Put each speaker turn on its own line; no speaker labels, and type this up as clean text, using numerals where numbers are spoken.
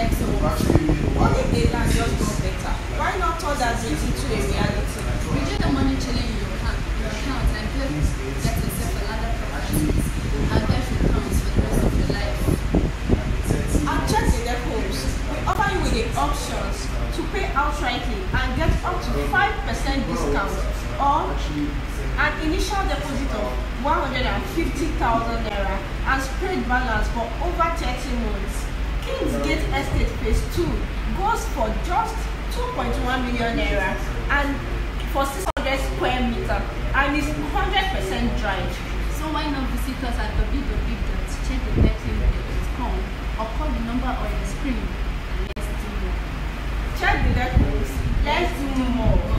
So only they land just go better. Why not turn that dream into a reality?
Reduce the money chilling in your account and get yourself a ladder properties and get returns for the rest of your life.
And check the depots. We offer you with the options to pay outrightly and get up to 5% discount or an initial deposit of 150,000 naira and spread balance for over 30 months. Kingsgate Estate Phase 2 goes for just 2.1 million naira and for 600 square meter and is 100% dry.
So why not visit us at www.checktheleckki.com or call the number on the screen and let's do more.
Check the depots. Let's do more.